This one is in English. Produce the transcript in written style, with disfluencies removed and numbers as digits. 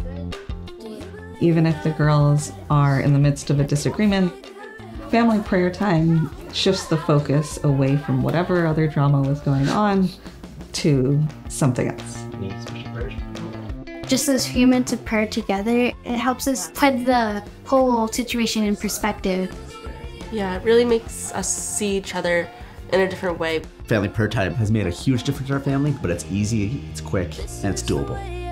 Even if the girls are in the midst of a disagreement, family prayer time shifts the focus away from whatever other drama was going on to something else. Just as human to pray together, it helps us put the whole situation in perspective. Yeah, it really makes us see each other in a different way. Family prayer time has made a huge difference in our family, but it's easy, it's quick, and it's doable.